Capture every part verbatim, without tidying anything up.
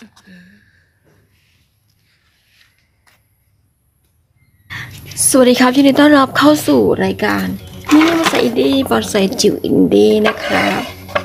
สวัสดีครับยินดีต้อนรับเข้าสู่รายการมินิบอนไซอินดี้บอนไซจิ๋วอินดี้นะครับ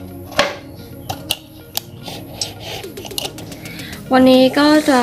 วันนี้ก็จะ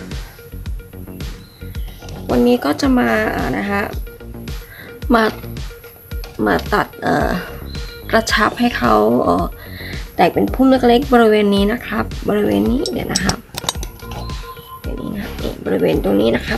วันนี้ก็จะมานะฮะมามาตัดเอ่อกระชับให้เขาเอ่อแตกเป็นพุ่มเล็กๆบริเวณนี้นะครับบริเวณนี้เดี๋ยวนะครับเดี๋ยวนี้นะนี่บริเวณตรงนี้นะครับ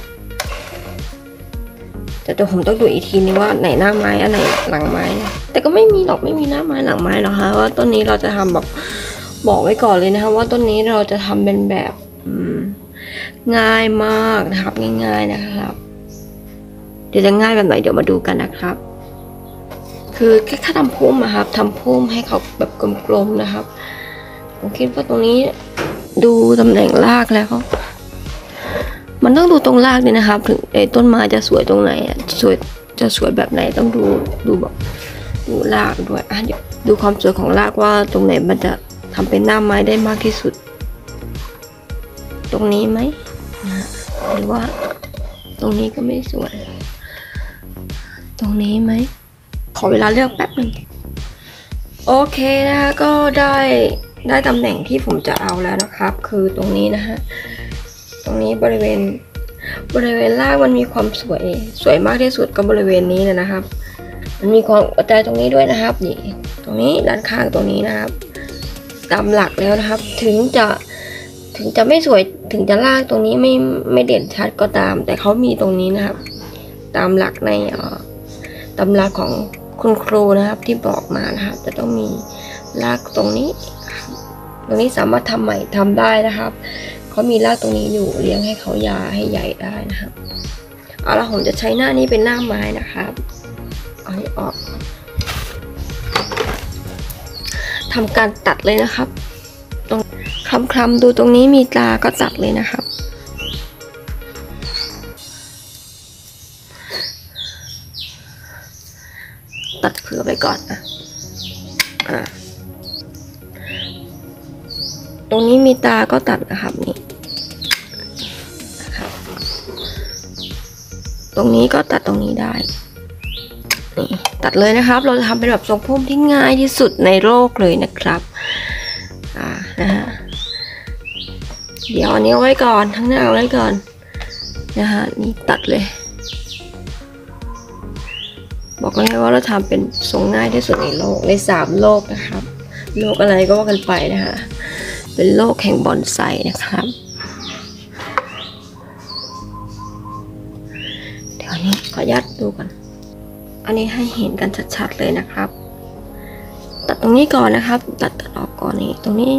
แต่ตัวผมต้องดูอีกทีนึงว่าไหนหน้าไม้อันไหนหลังไม้นะแต่ก็ไม่มีหรอกไม่มีหน้าไม้หลังไม้หรอกค่ะว่าต้นนี้เราจะทำแบบบอกไว้ก่อนเลยนะคะว่าต้นนี้เราจะทำเป็นแบบง่ายมากนะครับง่ายๆนะครับเดี๋ยวจะง่ายแบบไหนเดี๋ยวมาดูกันนะครับคือแค่แค่ทำพุ่มนะครับทำพุ่มให้เขาแบบกลมๆนะครับผมคิดว่าตรงนี้ดูตำแหน่งรากแล้วมันต้องดูตรงรากเนี่ยนะครับถึงไอ้ต้นไม้จะสวยตรงไหนอ่ะสวยจะสวยแบบไหนต้องดูดูแบบดูรากด้วยอ่ะเดี๋ยวดูความสวยของรากว่าตรงไหนมันจะทำเป็นหน้าไม้ได้มากที่สุดตรงนี้ไหมนะหรือว่าตรงนี้ก็ไม่สวยตรงนี้ไหมขอเวลาเลือกแป๊บหนึ่งโอเคนะคะก็ได้ได้ตำแหน่งที่ผมจะเอาแล้วนะครับคือตรงนี้นะฮะตรงนี้บริเวณบริเวณรากมันมีความสวยสวยมากที่สุดก็บริเวณนี้เลยนะครับมันมีความกระจายตรงนี้ด้วยนะครับนี่ตรงนี้ด้านข้างตรงนี้นะครับตามหลักแล้วนะครับถึงจะถึงจะไม่สวยถึงจะรากตรงนี้ไม่ไม่เด่นชัดก็ตามแต่เขามีตรงนี้นะครับตามหลักในตำราของคุณครูนะครับที่บอกมานะครับจะต้องมีรากตรงนี้ตรงนี้สามารถทำใหม่ทำได้นะครับเขามีรากตรงนี้อยู่เลี้ยงให้เขายาให้ใหญ่ได้นะครับเอาละผมจะใช้หน้านี้เป็นหน้าไม้นะครับเอาให้ออกทำการตัดเลยนะครับตรงคลำๆดูตรงนี้มีตาก็ตัดเลยนะครับตัดเผื่อไปก่อนนะอ่าตรงนี้มีตาก็ตัดนะครับนี่นะครับตรงนี้ก็ตัดตรงนี้ได้นี่ตัดเลยนะครับเราจะทำเป็นแบบทรงพุ่มที่ง่ายที่สุดในโลกเลยนะครับอ่านะฮะเดี๋ยวอันนี้เอาไว้ก่อนทั้งหน้าเอาไว้ก่อนนะฮะนี่ตัดเลยบอกเลยว่าเราทำเป็นทรงง่ายที่สุดในโลกในสามโลกนะครับโลกอะไรก็ว่ากันไปนะฮะเป็นโลกแห่งบอนไซนะครับเดี๋ยวนี้ขอยัดดูก่อนอันนี้ให้เห็นกันชัดๆเลยนะครับตัดตรงนี้ก่อนนะครับตัดตัดออกก่อนนี่ตรงนี้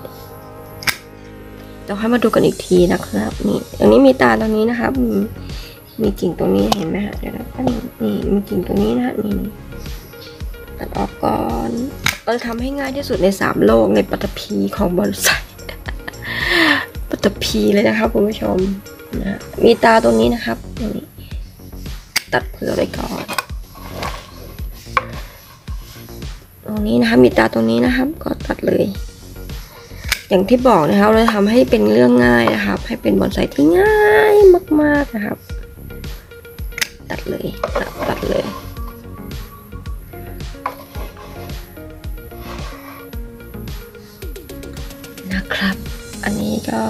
เดี๋ยวให้มาดูกันอีกทีนะครับนี่ตรงนี้มีตาตรงนี้นะครับมีกิ่งตรงนี้เห็นไหมฮะเดี๋ยวนะนี่มีกิ่งตรงนี้นะนี่ตัดออกก่อนเราทำให้ง่ายที่สุดในสามโลกในปฐพีของบอนไซปฐพีเลยนะครับคุณผู้ชมนะมีตาตรงนี้นะครับตรงนี้ตัดเผื่อไว้ก่อนตรงนี้นะครับมีตาตรงนี้นะครับก็ตัดเลยอย่างที่บอกนะครับเราทำให้เป็นเรื่องง่ายนะครับให้เป็นบอนไซที่ง่ายมากๆนะครับตัดเลยตัดเลยนะครับอันนี้ก็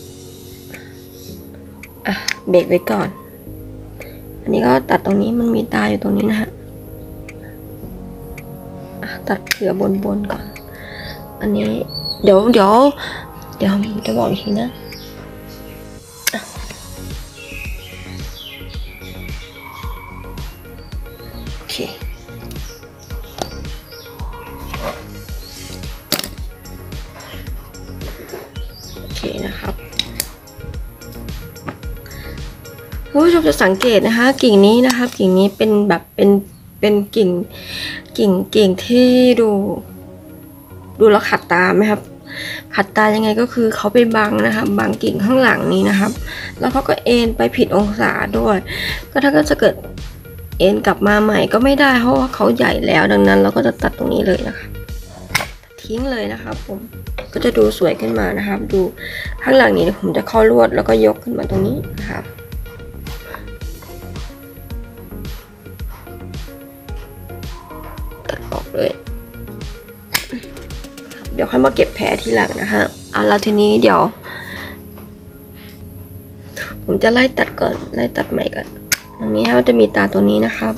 อ่ะเบรกไว้ก่อนอันนี้ก็ตัดตรงนี้มันมีตาอยู่ตรงนี้นะฮะตัดเผื่อบนๆก่อนอันนี้เดี๋ยวเดี๋ยวเดี๋ยวจะบอกอีกทีนะโอเคโอเคนะครับคุณผู้ชมจะสังเกตนะคะกิ่งนี้นะครับกิ่งนี้เป็นแบบเป็นเป็นกิ่งกิ่งกิ่งที่ดูดูแล้วขัดตาไหมครับขัดตายังไงก็คือเขาไปบังนะครับบังกิ่งข้างหลังนี้นะครับแล้วเขาก็เอ็นไปผิดองศาด้วยก็ถ้าก็จะเกิดเอ็นกลับมาใหม่ก็ไม่ได้เพราะว่าเขาใหญ่แล้วดังนั้นเราก็จะตัดตรงนี้เลยนะคะทิ้งเลยนะครับผมก็จะดูสวยขึ้นมานะครับดูข้างหลังนี้ผมจะเข้าลวดแล้วก็ยกขึ้นมาตรงนี้นะครับตัดออกเลยเดี๋ยวค่อยมาเก็บแผลทีหลังนะคะเอาแล้วทีนี้เดี๋ยวผมจะไล่ตัดก่อนไล่ตัดใหม่ก่อนตรงนี้มันจะมีตาตัวนี้นะครับ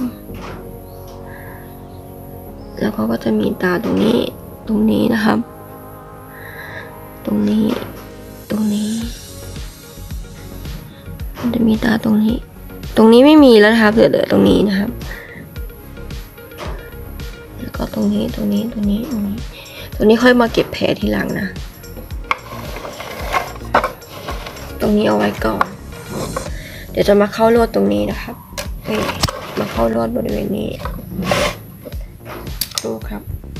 แล้วก็ก็จะมีตาตรงนี้ตรงนี้นะครับตรงนี้ตรงนี้มันจะมีตาตรงนี้ตรงนี้ไม่มีแล้วนะครับเหลือๆตรงนี้นะครับแล้วก็ตรงนี้ตรงนี้ตรงนี้ตรงนี้ตรงนี้ค่อยมาเก็บแผลทีหลังนะตรงนี้เอาไว้ก่อนเดี๋ยวจะมาเข้าลวดตรงนี้นะครับเฮ้ยมาเข้าลวดบริเวณนี้ดูครับ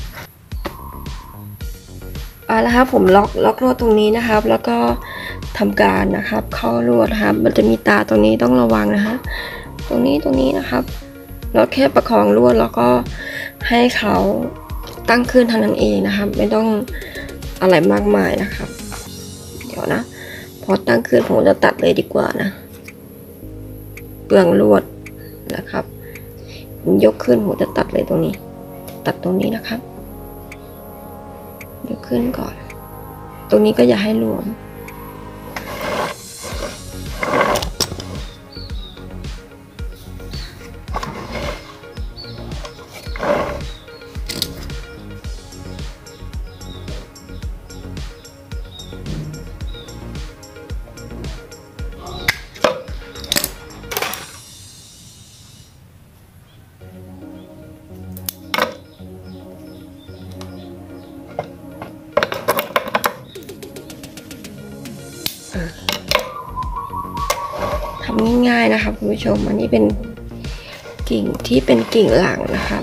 อ่าแล้วครับผมล็อกล็อกลวดตรงนี้นะครับแล้วก็ทำการนะครับเข้าลวดครับมันจะมีตาตรงนี้ต้องระวังนะฮะตรงนี้ตรงนี้นะครับเราแค่ประคองลวดแล้วก็ให้เขาตั้งขึ้นเท่านั้นเองนะครับไม่ต้องอะไรมากมายนะครับเดี๋ยวนะพอตั้งขึ้นผมจะตัดเลยดีกว่านะเปลืองลวดนะครับยกขึ้นผมจะตัดเลยตรงนี้ตัดตรงนี้นะครับยกขึ้นก่อนตรงนี้ก็อย่าให้รวมทำง่ายๆนะครับคุณผู้ชมอันนี้เป็นกิ่งที่เป็นกิ่งหลังนะครับ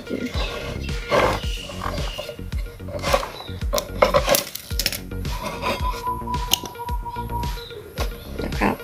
นะครับ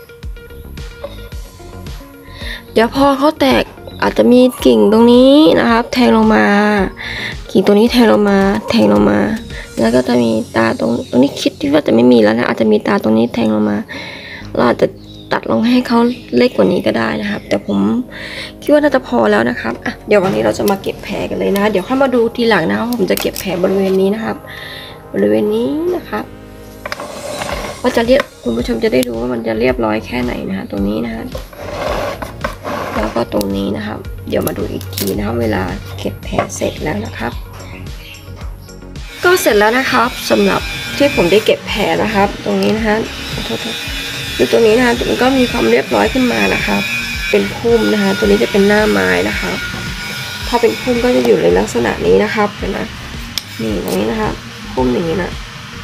เดี๋ยวพอเขาแตกอาจจะมีกิ่งตรงนี้นะครับแทงลงมากิ่งตัวนี้แทงลงมาแทงลงมาแล้วก็จะมีตาตรงตรงนี้คิดที่ว่าจะไม่มีแล้วนะอาจจะมีตาตรงนี้แทงลงมาเราอาจจะตัดลงให้เขาเล็กกว่านี้ก็ได้นะครับแต่ผมคิดว่าน่าจะพอแล้วนะครับอ่ะเดี๋ยววันนี้เราจะมาเก็บแผลกันเลยนะเดี๋ยวค่อยมาดูทีหลังนะครับผมจะเก็บแผลบริเวณนี้นะครับบริเวณนี้นะครับว่าจะเรียบคุณผู้ชมจะได้ดูว่ามันจะเรียบร้อยแค่ไหนนะฮะตรงนี้นะฮะแล้วก็ตรงนี้นะครับเดี๋ยวมาดูอีกทีนะครับเวลาเก็บแผลเสร็จแล้วนะครับก็เสร็จแล้วนะครับสำหรับที่ผมได้เก็บแผลนะครับตรงนี้นะฮะโทษดูตัวนี้นะคะมันก็มีความเรียบร้อยขึ้นมานะครับเป็นพุ่มนะคะตัวนี้จะเป็นหน้าไม้นะคะถ้าเป็นพุ่มก็จะอยู่ในลักษณะนี้นะครับเห็นไหมนี่ตรงนี้นะคะพุ่มอย่างนี้นะ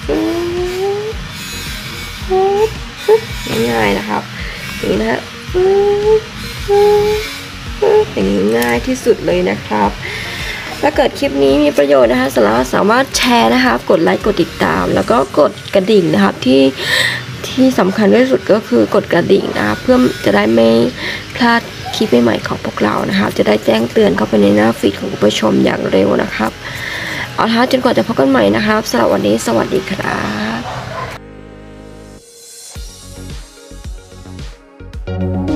ง่ายๆนะครับอย่างนี้นะฮะอย่างนี้ง่ายที่สุดเลยนะครับถ้าเกิดคลิปนี้มีประโยชน์นะคะสามารถสามารถแชร์นะครับกดไลค์กดติดตามแล้วก็กดกระดิ่งนะครับที่ที่สำคัญที่สุดก็คือกดกระดิ่งนะครับเพื่อจะได้ไม่พลาดคลิปใหม่ๆของพวกเรานะครับจะได้แจ้งเตือนเข้าไปในหน้าฟีดของผู้ชมอย่างเร็วนะครับเอาละจนกว่าจะพบกันใหม่นะครับสำหรับวันนี้สวัสดีครับ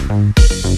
Bye.